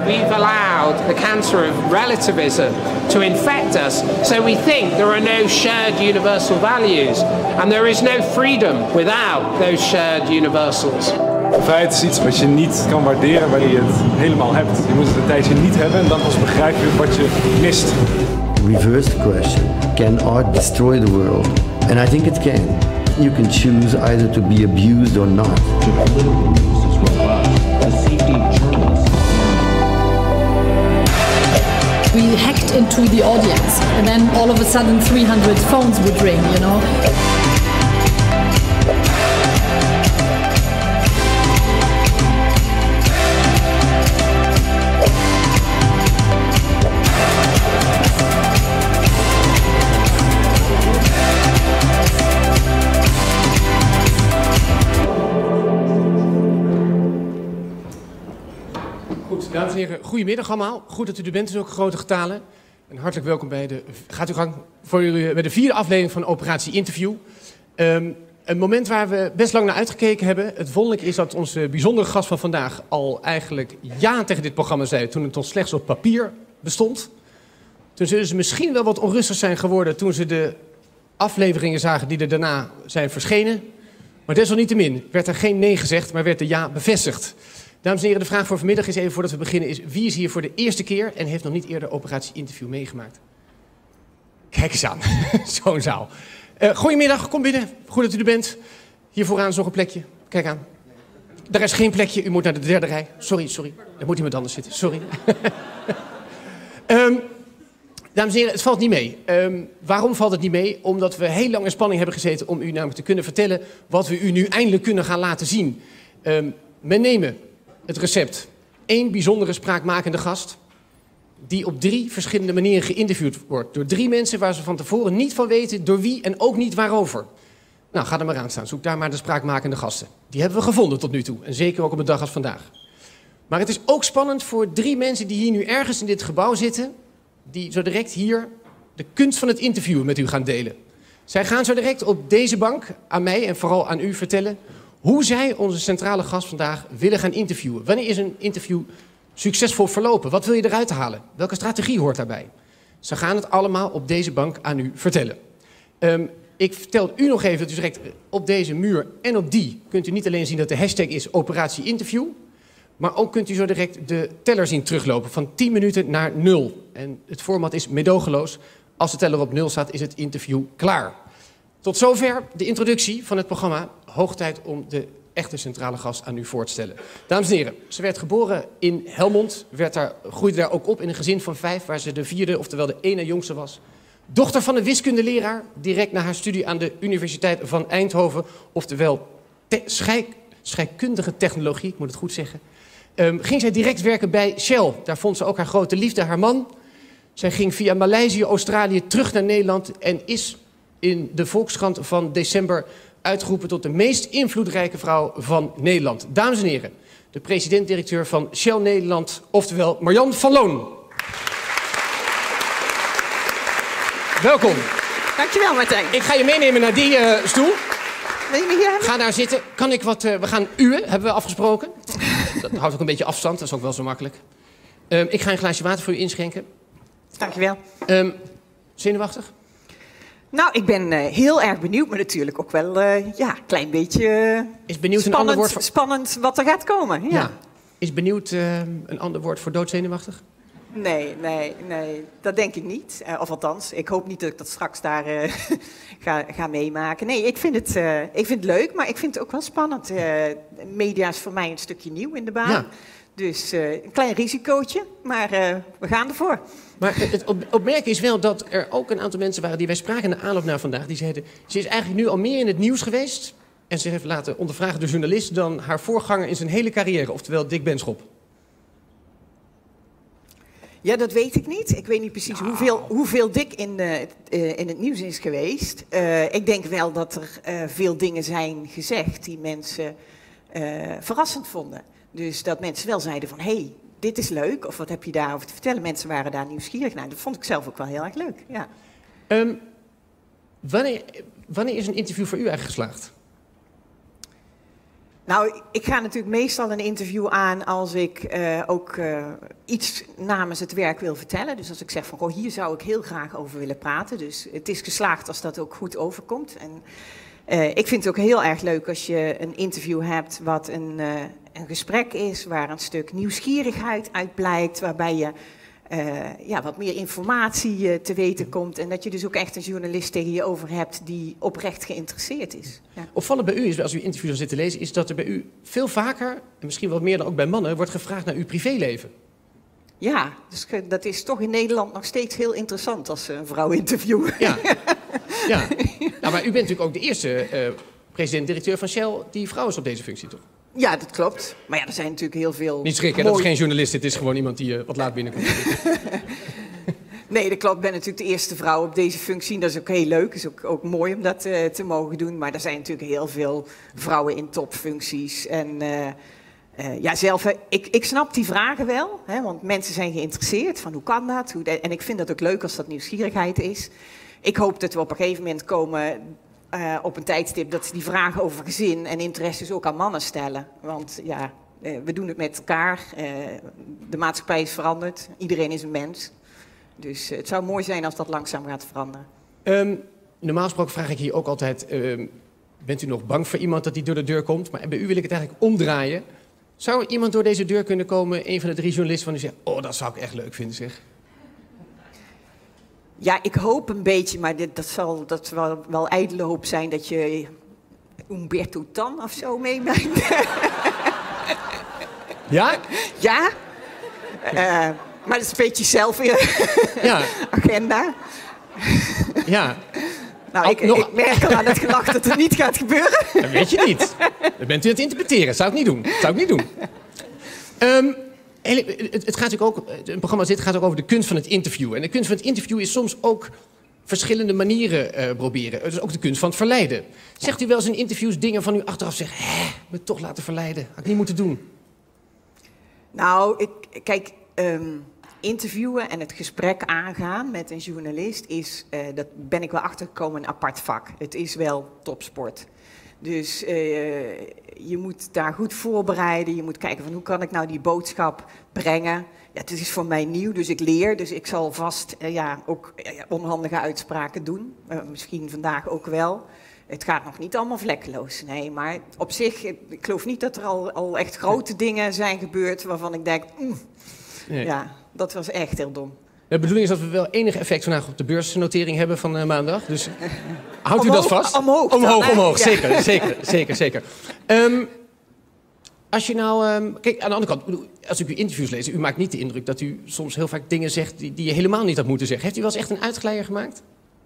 we've allowed the cancer of relativism to infect us, so we think there are no shared universal values, and there is no freedom without those shared universals. Vrijheid is iets wat je niet kan waarderen wanneer je het helemaal hebt. Je moet het een tijdje niet hebben en dan pas begrijp je wat je mist. Reverse the question. Can art destroy the world? And I think it can. You can choose either to be abused or not. The political news is robust. The safety of journalists. We hacked into the audience, and then all of a sudden 300 phones would ring, you know. Dames en heren, goedemiddag allemaal. Goed dat u er bent in zulke grote getalen. En hartelijk welkom bij de... Gaat u gang voor jullie bij de 4e aflevering van Operatie Interview. Een moment waar we best lang naar uitgekeken hebben. Het wonderlijke is dat onze bijzondere gast van vandaag al eigenlijk ja tegen dit programma zei toen het nog slechts op papier bestond. Toen zullen ze misschien wel wat onrustig zijn geworden toen ze de afleveringen zagen die er daarna zijn verschenen. Maar desalniettemin werd er geen nee gezegd, maar werd de ja bevestigd. Dames en heren, de vraag voor vanmiddag is even voordat we beginnen is... wie is hier voor de eerste keer en heeft nog niet eerder Operatie Interview meegemaakt? Kijk eens aan, zo'n zaal. Goedemiddag, kom binnen. Goed dat u er bent. Hier vooraan is nog een plekje. Kijk aan. Daar is geen plekje, u moet naar de 3e rij. Sorry. Er moet iemand anders zitten, sorry. Dames en heren, het valt niet mee. Waarom valt het niet mee? Omdat we heel lang in spanning hebben gezeten om u namelijk te kunnen vertellen... wat we u nu eindelijk kunnen gaan laten zien. Men nemen het recept. 1 bijzondere spraakmakende gast... die op 3 verschillende manieren geïnterviewd wordt. Door 3 mensen waar ze van tevoren niet van weten... door wie en ook niet waarover. Nou, ga er maar aan staan. Zoek daar maar de spraakmakende gasten. Die hebben we gevonden tot nu toe. En zeker ook op een dag als vandaag. Maar het is ook spannend voor 3 mensen die hier nu ergens in dit gebouw zitten... die zo direct hier de kunst van het interviewen met u gaan delen. Zij gaan zo direct op deze bank aan mij en vooral aan u vertellen... hoe zij onze centrale gast vandaag willen gaan interviewen. Wanneer is een interview succesvol verlopen? Wat wil je eruit halen? Welke strategie hoort daarbij? Ze gaan het allemaal op deze bank aan u vertellen. Ik vertel u nog even dat u direct op deze muur en op die... kunt u niet alleen zien dat de hashtag is Operatie Interview... maar ook kunt u zo direct de teller zien teruglopen van 10 minuten naar 0. En het format is meedogenloos. Als de teller op 0 staat, is het interview klaar. Tot zover de introductie van het programma. Hoog tijd om de echte centrale gast aan u voor te stellen. Dames en heren, ze werd geboren in Helmond. Groeide daar ook op in een gezin van 5... waar ze de 4e, oftewel de ene jongste was. Dochter van een wiskundeleraar. Direct na haar studie aan de Universiteit van Eindhoven. Oftewel scheikundige technologie, ik moet het goed zeggen. Ging zij direct werken bij Shell. Daar vond ze ook haar grote liefde, haar man. Zij ging via Maleisië, Australië terug naar Nederland... en is in de Volkskrant van december uitgeroepen tot de meest invloedrijke vrouw van Nederland. Dames en heren, de president-directeur van Shell Nederland, oftewel Marjan van Loon. Welkom. Dankjewel, Martijn. Ik ga je meenemen naar die stoel. Wil je me hier hebben? Ga daar zitten. Kan ik wat... we gaan uwen, hebben we afgesproken. Dat houdt ook een beetje afstand, dat is ook wel zo makkelijk. Ik ga een glaasje water voor u inschenken. Dankjewel. Zenuwachtig? Nou, ik ben heel erg benieuwd, maar natuurlijk ook wel een klein beetje is benieuwd een ander woord voor... spannend wat er gaat komen. Ja. Is benieuwd een ander woord voor doodzenuwachtig? Nee, dat denk ik niet. Of althans, ik hoop niet dat ik dat straks daar ga meemaken. Nee, ik vind het leuk, maar ik vind het ook wel spannend. Media is voor mij een stukje nieuw in de baan. Ja. Dus een klein risicootje, maar we gaan ervoor. Maar het opmerken is wel dat er ook een aantal mensen waren die wij spraken in de aanloop naar vandaag. Die zeiden, ze is eigenlijk nu al meer in het nieuws geweest. En ze heeft laten ondervragen door journalist dan haar voorganger in zijn hele carrière. Oftewel Dick Benschop. Ja, dat weet ik niet. Ik weet niet precies hoeveel Dick in het nieuws is geweest. Ik denk wel dat er veel dingen zijn gezegd die mensen verrassend vonden. Dus dat mensen wel zeiden van, hey, dit is leuk. Of wat heb je daarover te vertellen? Mensen waren daar nieuwsgierig naar. Dat vond ik zelf ook wel heel erg leuk. Ja. Wanneer is een interview voor u eigenlijk geslaagd? Nou, ik ga natuurlijk meestal een interview aan als ik ook iets namens het werk wil vertellen. Dus als ik zeg van, goh, hier zou ik heel graag over willen praten. Dus het is geslaagd als dat ook goed overkomt. En ik vind het ook heel erg leuk als je een interview hebt wat een gesprek is, waar een stuk nieuwsgierigheid uit blijkt, waarbij je wat meer informatie te weten komt. En dat je dus ook echt een journalist tegen je over hebt die oprecht geïnteresseerd is. Ja. Opvallend bij u is, als u interviews zit te lezen, is dat er bij u veel vaker, en misschien wel meer dan ook bij mannen, wordt gevraagd naar uw privéleven. Ja, dus dat is toch in Nederland nog steeds heel interessant als ze een vrouw interviewen. Ja, ja. Nou, maar u bent natuurlijk ook de eerste president-directeur van Shell die vrouw is op deze functie, toch? Ja, dat klopt. Maar ja, er zijn natuurlijk heel veel... Niet schrikken, dat is geen journalist, het is gewoon iemand die wat laat binnenkomt. Nee, dat klopt. Ik ben natuurlijk de eerste vrouw op deze functie. Dat is ook heel leuk, is ook mooi om dat te mogen doen. Maar er zijn natuurlijk heel veel vrouwen in topfuncties. En ik snap die vragen wel, hè, want mensen zijn geïnteresseerd van hoe kan dat? En ik vind dat ook leuk als dat nieuwsgierigheid is. Ik hoop dat we op een gegeven moment komen op een tijdstip dat ze die vragen over gezin en interesses ook aan mannen stellen. Want ja, we doen het met elkaar. De maatschappij is veranderd. Iedereen is een mens. Dus het zou mooi zijn als dat langzaam gaat veranderen. Normaal gesproken vraag ik hier ook altijd, bent u nog bang voor iemand dat die door de deur komt? Maar bij u wil ik het eigenlijk omdraaien. Zou er iemand door deze deur kunnen komen, een van de 3 journalisten, van u zegt, oh, dat zou ik echt leuk vinden, zeg. Ja, ik hoop een beetje, maar dat zal wel ijdele hoop zijn dat je Umberto Tan of zo meebrengt. Ja? Ja. Maar dat is een beetje zelf agenda. Ja. Nou, ik merk al aan het gelach dat het niet gaat gebeuren. Dat weet je niet. Dat bent u aan het interpreteren. Zou ik niet doen. Het gaat natuurlijk ook, een programma als dit gaat ook over de kunst van het interview. En de kunst van het interview is soms ook verschillende manieren proberen. Dus ook de kunst van het verleiden. Zegt u wel eens in interviews dingen van u achteraf zegt, me toch laten verleiden. Had ik niet moeten doen. Nou, interviewen en het gesprek aangaan met een journalist is, dat ben ik wel achtergekomen, een apart vak. Het is wel topsport. Dus je moet daar goed voorbereiden. Je moet kijken van hoe kan ik nou die boodschap brengen. Ja, het is voor mij nieuw, dus ik leer. Dus ik zal vast ook onhandige uitspraken doen. Misschien vandaag ook wel. Het gaat nog niet allemaal vlekkeloos. Nee, maar op zich, ik geloof niet dat er al echt grote dingen zijn gebeurd waarvan ik denk, nee. Ja, dat was echt heel dom. De bedoeling is dat we wel enig effect vandaag op de beursnotering hebben van maandag. Dus houdt u dat vast? Omhoog. Ja. Zeker. Als je nou... kijk, aan de andere kant, als ik uw interviews lees, u maakt niet de indruk dat u soms heel vaak dingen zegt die je helemaal niet had moeten zeggen. Heeft u wel eens echt een uitglijder gemaakt?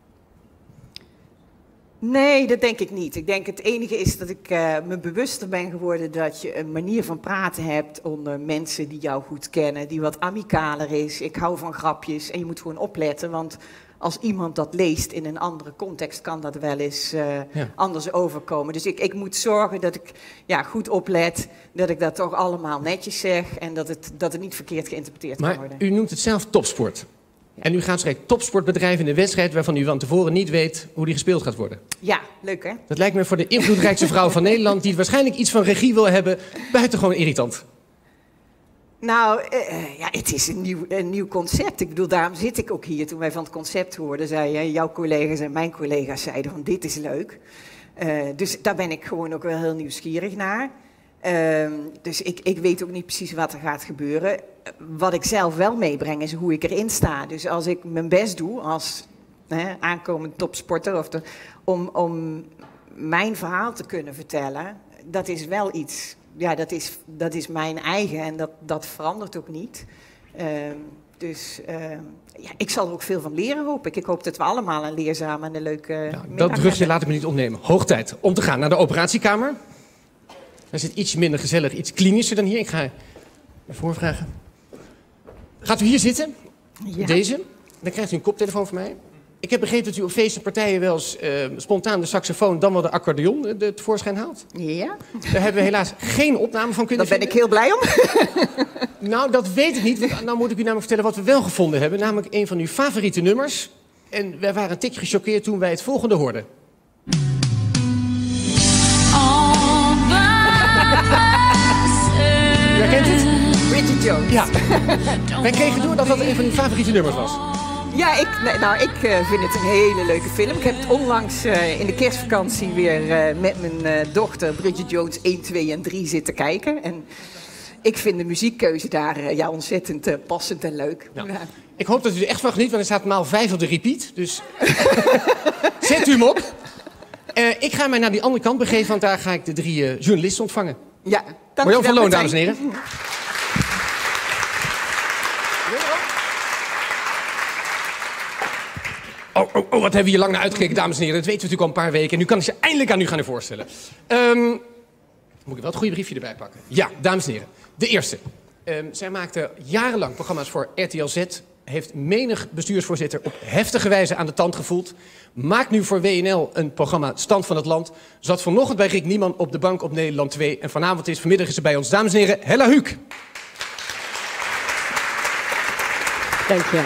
Nee, dat denk ik niet. Ik denk het enige is dat ik me bewuster ben geworden dat je een manier van praten hebt onder mensen die jou goed kennen, die wat amicaler is. Ik hou van grapjes en je moet gewoon opletten, want als iemand dat leest in een andere context kan dat wel eens anders overkomen. Dus ik moet zorgen dat ik goed oplet, dat ik dat toch allemaal netjes zeg en dat het niet verkeerd geïnterpreteerd kan worden. U noemt het zelf topsport. Ja. En u gaat straks topsportbedrijven in een wedstrijd waarvan u van tevoren niet weet hoe die gespeeld gaat worden. Ja, leuk hè? Dat lijkt me voor de invloedrijkste vrouw van Nederland, die waarschijnlijk iets van regie wil hebben, buitengewoon irritant. Nou, het is een nieuw concept. Ik bedoel, daarom zit ik ook hier. Toen wij van het concept hoorden, zei jouw collega's en mijn collega's zeiden van dit is leuk. Dus daar ben ik gewoon ook wel heel nieuwsgierig naar. Dus ik weet ook niet precies wat er gaat gebeuren. Wat ik zelf wel meebreng is hoe ik erin sta. Dus als ik mijn best doe als aankomend topsporter om mijn verhaal te kunnen vertellen, dat is wel iets. Ja, dat is mijn eigen en dat verandert ook niet. Ik zal er ook veel van leren, hoop ik. Ik hoop dat we allemaal een leerzame en een leuke dat brugje laat ik me niet ontnemen. Hoog tijd om te gaan naar de operatiekamer. Daar zit iets minder gezellig, iets klinischer dan hier. Ik ga je voorvragen. Gaat u hier zitten? Ja. Deze. Dan krijgt u een koptelefoon van mij. Ik heb begrepen dat u op feesten en partijen wel eens spontaan de saxofoon, dan wel de accordeon tevoorschijn haalt. Ja. Daar hebben we helaas geen opname van kunnen vinden. Daar ben ik heel blij om. Nou, dat weet ik niet. Want nou moet ik u namelijk vertellen wat we wel gevonden hebben. Namelijk een van uw favoriete nummers. En wij waren een tikje gechoqueerd toen wij het volgende hoorden. herkent het? Bridget Jones. Ja. Wij kregen door dat dat een van uw favoriete nummers was. Ja, ik vind het een hele leuke film. Ik heb het onlangs in de kerstvakantie weer met mijn dochter Bridget Jones 1, 2 en 3 zitten kijken. En ik vind de muziekkeuze daar ontzettend passend en leuk. Ja. Ja. Ik hoop dat u er echt van geniet, want er staat maal 5 op de repeat. Dus zet u hem op. Ik ga mij naar die andere kant begeven, want daar ga ik de 3 journalisten ontvangen. Ja, Marjan van Loon, dames en heren. Oh, wat hebben we hier lang naar uitgekeken, dames en heren. Dat weten we natuurlijk al een paar weken. En nu kan ik ze eindelijk aan u gaan voorstellen. Moet ik wel het goede briefje erbij pakken? Ja, dames en heren. De eerste. Zij maakte jarenlang programma's voor RTL Z. Heeft menig bestuursvoorzitter op heftige wijze aan de tand gevoeld. Maakt nu voor WNL een programma Stand van het Land. Zat vanochtend bij Rick Nieman op de bank op Nederland 2. En vanmiddag is ze bij ons. Dames en heren, Hella Huuk. Dank je.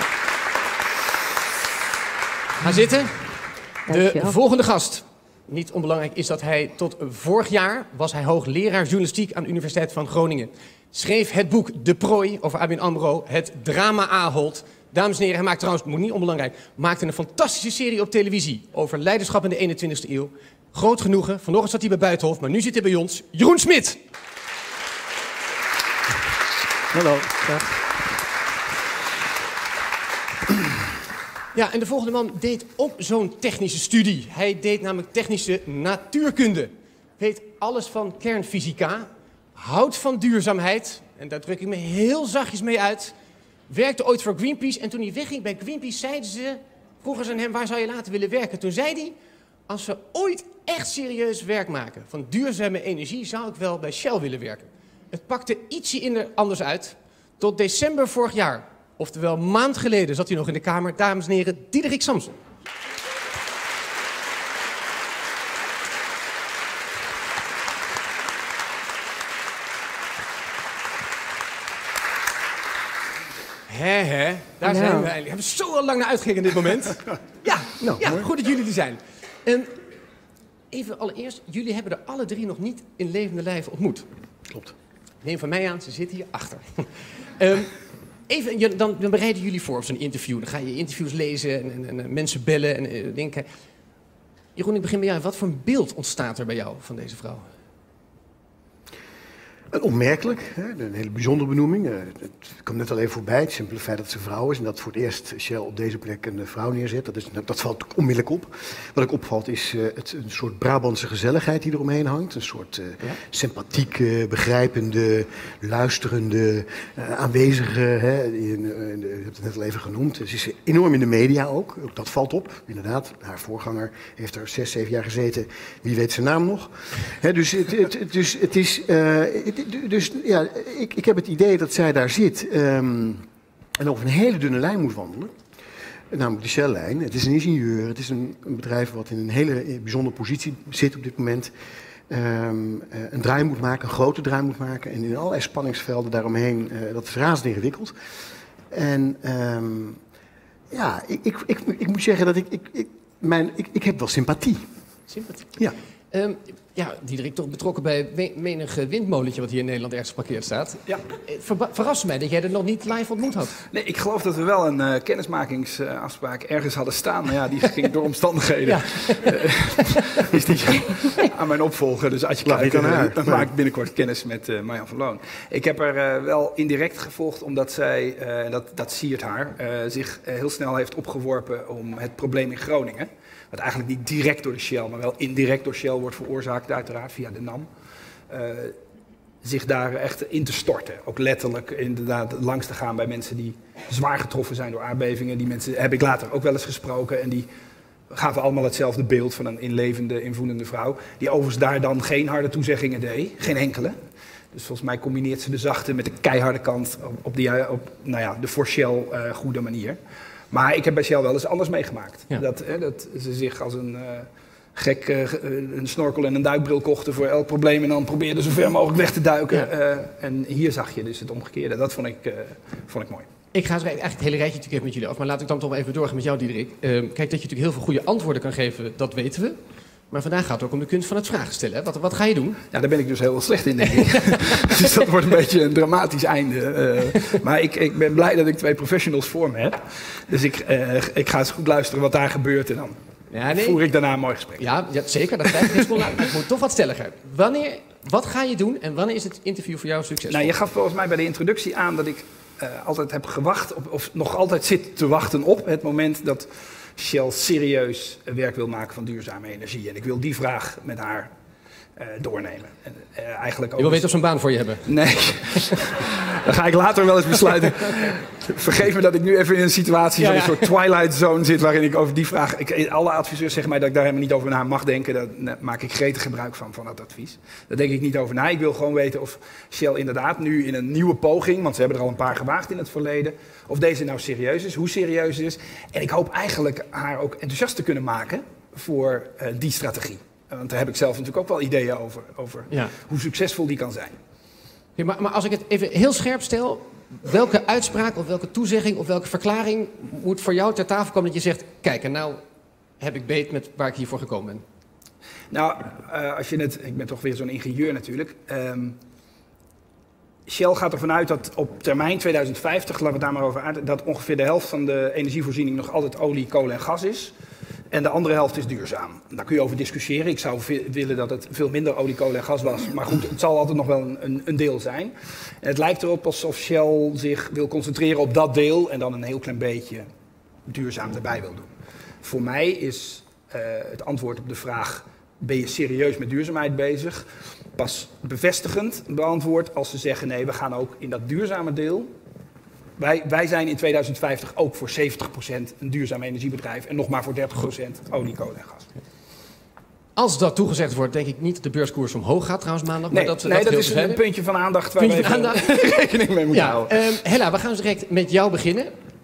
Ga zitten. De Dankjewel. volgende gast. Niet onbelangrijk is dat hij tot vorig jaar was hij hoogleraar journalistiek aan de Universiteit van Groningen. Schreef het boek De Prooi over ABN AMRO, het drama Ahold. Dames en heren, hij maakt trouwens, moet niet onbelangrijk, maakte een fantastische serie op televisie over leiderschap in de 21ste eeuw. Groot genoegen, vanochtend zat hij bij Buitenhof, maar nu zit hij bij ons. Jeroen Smit. Hallo. Ja, en de volgende man deed ook zo'n technische studie. Hij deed namelijk technische natuurkunde. Weet alles van kernfysica, houdt van duurzaamheid, en daar druk ik me heel zachtjes mee uit. Werkte ooit voor Greenpeace en toen hij wegging bij Greenpeace vroegen ze aan hem, waar zou je later willen werken? Toen zei hij, als we ooit echt serieus werk maken van duurzame energie, zou ik wel bij Shell willen werken. Het pakte ietsje anders uit. Tot december vorig jaar, oftewel een maand geleden, zat hij nog in de Kamer. Dames en heren, Diederik Samson. Daar zijn we eigenlijk. We hebben zo lang naar uitgekeken in dit moment. Ja, goed dat jullie er zijn. Even allereerst, jullie hebben er alle 3 nog niet in levende lijve ontmoet. Klopt. Neem van mij aan, ze zitten hier achter. Dan bereiden jullie voor op zo'n interview. Dan ga je interviews lezen en mensen bellen en denken. Jeroen, ik begin bij jou. Wat voor een beeld ontstaat er bij jou van deze vrouw? Onmerkelijk, hè? Een hele bijzondere benoeming. Het kwam net al even voorbij, het simpele feit dat ze vrouw is en dat voor het eerst Shell op deze plek een vrouw neerzet. Dat valt onmiddellijk op. Wat ook opvalt is een soort Brabantse gezelligheid die eromheen hangt. Een soort sympathieke, begrijpende, luisterende, aanwezige. Hè? Je hebt het net al even genoemd. Ze is enorm in de media ook dat valt op. Inderdaad, haar voorganger heeft er 6, 7 jaar gezeten. Wie weet zijn naam nog. Hè, dus het is... Dus ja, ik heb het idee dat zij daar zit en over een hele dunne lijn moet wandelen. Namelijk de Shell-lijn. Het is een ingenieur, het is een bedrijf wat in een hele bijzondere positie zit op dit moment. Een draai moet maken, een grote draai moet maken. En in allerlei spanningsvelden daaromheen, dat is razend ingewikkeld. En ik moet zeggen dat ik heb wel sympathie. Sympathie? Ja. Diederik, toch betrokken bij menig windmolentje wat hier in Nederland ergens geparkeerd staat. Ja. Verrast mij dat jij er nog niet live ontmoet had. Nee, ik geloof dat we wel een kennismakingsafspraak ergens hadden staan. Maar ja, die ging door omstandigheden. Is die aan mijn opvolger. Dus als je kijkt, dan maak ik binnenkort kennis met Marjan van Loon. Ik heb er wel indirect gevolgd, omdat zij, dat siert haar, zich heel snel heeft opgeworpen om het probleem in Groningen. Wat eigenlijk niet direct door de Shell, maar wel indirect door Shell wordt veroorzaakt, uiteraard via de NAM. Zich daar echt in te storten. Ook letterlijk inderdaad langs te gaan bij mensen die zwaar getroffen zijn door aardbevingen. Die mensen heb ik later ook wel eens gesproken. En die gaven allemaal hetzelfde beeld van een inlevende, invoelende vrouw. Die overigens daar dan geen harde toezeggingen deed. Geen enkele. Dus volgens mij combineert ze de zachte met de keiharde kant op de voor Shell goede manier. Maar ik heb bij Shell wel eens anders meegemaakt. Ja. Dat ze zich als een gek een snorkel en een duikbril kochten voor elk probleem. En dan probeerden zo ver mogelijk weg te duiken. Ja. En hier zag je dus het omgekeerde. Dat vond ik mooi. Ik ga eigenlijk het hele rijtje natuurlijk even met jullie af. Maar laat ik dan toch even doorgaan met jou, Diederik. Kijk, dat je natuurlijk heel veel goede antwoorden kan geven, dat weten we. Maar vandaag gaat het ook om de kunst van het vragen stellen. Hè? Wat ga je doen? Ja, daar ben ik dus heel slecht in, denk ik. Dus dat wordt een beetje een dramatisch einde. Maar ik ben blij dat ik 2 professionals voor me heb. Dus ik ga eens goed luisteren wat daar gebeurt en dan voer ik daarna een mooi gesprek. Ja, zeker, dat krijg ik maar ik moet toch wat stelliger. Wat ga je doen en wanneer is het interview voor jou succesvol? Nou, je gaf volgens mij bij de introductie aan dat ik altijd heb gewacht, of nog altijd zit te wachten op het moment dat Shell serieus werk wil maken van duurzame energie. En ik wil die vraag met haar doornemen. En, eigenlijk ook je wil weten of ze een baan voor je hebben? Nee, dan ga ik later wel eens besluiten. Vergeef me dat ik nu even in een situatie van een soort twilight zone zit waarin ik over die vraag... alle adviseurs zeggen mij dat ik daar helemaal niet over na mag denken. Daar maak ik gretig gebruik van dat advies. Daar denk ik niet over na. Ik wil gewoon weten of Shell inderdaad nu in een nieuwe poging, want ze hebben er al een paar gewaagd in het verleden, of deze nou serieus is, hoe serieus het is. En ik hoop eigenlijk haar ook enthousiast te kunnen maken voor die strategie. Want daar heb ik zelf natuurlijk ook wel ideeën over hoe succesvol die kan zijn. Ja, maar als ik het even heel scherp stel, welke uitspraak of welke toezegging of welke verklaring moet voor jou ter tafel komen dat je zegt, kijk, en nou heb ik beet met waar ik hiervoor gekomen ben? Nou, ik ben toch weer zo'n ingenieur natuurlijk. Shell gaat ervan uit dat op termijn 2050, laten we het daar maar over uit, dat ongeveer de helft van de energievoorziening nog altijd olie, kolen en gas is. En de andere helft is duurzaam. Daar kun je over discussiëren. Ik zou willen dat het veel minder olie, kolen en gas was. Maar goed, het zal altijd nog wel een deel zijn. En het lijkt erop alsof Shell zich wil concentreren op dat deel en dan een heel klein beetje duurzaam erbij wil doen. Voor mij is het antwoord op de vraag, ben je serieus met duurzaamheid bezig? Pas bevestigend beantwoord als ze zeggen, nee, we gaan ook in dat duurzame deel. Wij zijn in 2050 ook voor 70% een duurzaam energiebedrijf en nog maar voor 30% olie, kolen en gas. Als dat toegezegd wordt, denk ik niet dat de beurskoers omhoog gaat trouwens maandag. Nee, maar dat is een puntje van aandacht waar we rekening mee moeten houden. Hella, we gaan dus direct met jou beginnen.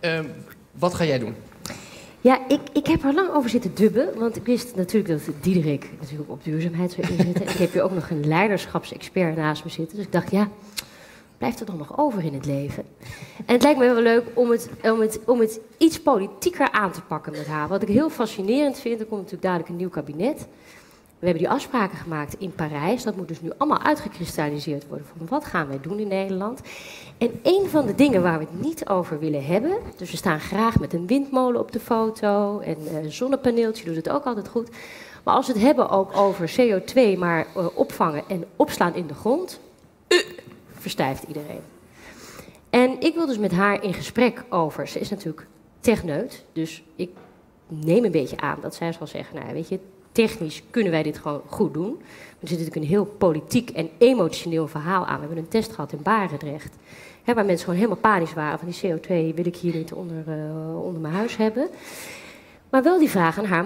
Wat ga jij doen? Ja, ik heb er lang over zitten dubben, want ik wist natuurlijk dat Diederik natuurlijk op duurzaamheid zou inzetten. Ik heb hier ook nog een leiderschapsexpert naast me zitten, dus ik dacht, ja, blijft er dan nog over in het leven? En het lijkt me wel leuk om het iets politieker aan te pakken met haar. Wat ik heel fascinerend vind, er komt natuurlijk dadelijk een nieuw kabinet. We hebben die afspraken gemaakt in Parijs. Dat moet dus nu allemaal uitgekristalliseerd worden van wat gaan wij doen in Nederland. En een van de dingen waar we het niet over willen hebben, dus we staan graag met een windmolen op de foto en een zonnepaneeltje doet het ook altijd goed. Maar als we het hebben ook over CO2 maar opvangen en opslaan in de grond, verstijft iedereen. En ik wil dus met haar in gesprek over, ze is natuurlijk techneut, dus ik neem een beetje aan dat zij zal zeggen, nou weet je, technisch kunnen wij dit gewoon goed doen. Er zit natuurlijk een heel politiek en emotioneel verhaal aan. We hebben een test gehad in Barendrecht, waar mensen gewoon helemaal panisch waren van die CO2 wil ik hier niet onder mijn huis hebben. Maar wel die vraag aan haar,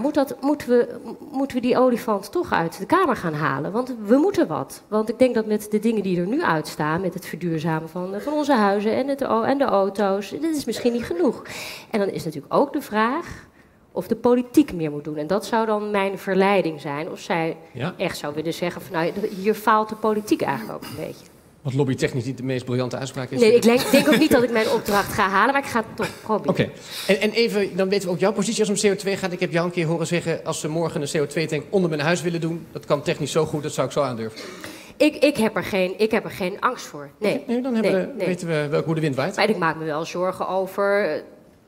moeten we die olifant toch uit de kamer gaan halen? Want we moeten wat. Want ik denk dat met de dingen die er nu uitstaan, met het verduurzamen van onze huizen en de auto's, dit is misschien niet genoeg. En dan is natuurlijk ook de vraag of de politiek meer moet doen. En dat zou dan mijn verleiding zijn. Of zij echt zou willen zeggen van, nou, hier faalt de politiek eigenlijk ook een beetje. Wat lobbytechnisch niet de meest briljante uitspraak is. Nee, ik denk ook niet dat ik mijn opdracht ga halen, maar ik ga het toch proberen. Oké. En even, dan weten we ook jouw positie als het om CO2 gaat. Ik heb jou een keer horen zeggen, als ze morgen een CO2-tank onder mijn huis willen doen, dat kan technisch zo goed, dat zou ik zo aandurven. Ik heb er geen angst voor. Nee. Nee, dan weten we hoe de wind waait. Maar ik maak me wel zorgen over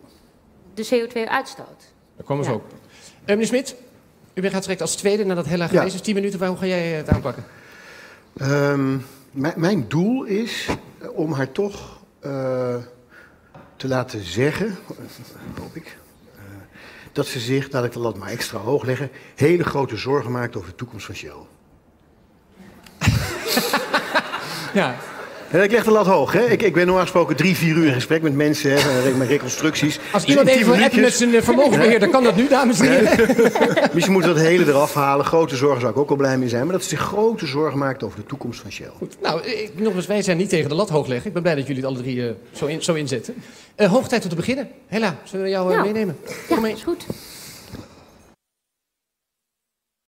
de CO2-uitstoot. Daar komen we ook. Meneer Smit, u gaat direct als tweede nadat Hella geweest is. 10 minuten, hoe ga jij het aanpakken? Mijn doel is om haar toch te laten zeggen, hoop ik, dat ze zich, laat ik de lat maar extra hoog leggen, hele grote zorgen maakt over de toekomst van Shell. Ja. En ik leg de lat hoog, hè? Ik ben normaal gesproken 3-4 uur in gesprek met mensen, met reconstructies. Als iemand even wil appen met zijn vermogensbeheer, dan kan dat nu, dames en heren. Misschien moeten we dat hele eraf halen. Grote zorgen zou ik ook wel blij mee zijn. Maar dat ze zich grote zorgen maakt over de toekomst van Shell. Goed. Nou, nog eens, wij zijn niet tegen de lat hoog leggen. Ik ben blij dat jullie het alle drie zo inzetten. Hoog tijd om te beginnen. Hella, zullen we jou meenemen? Ja, is goed.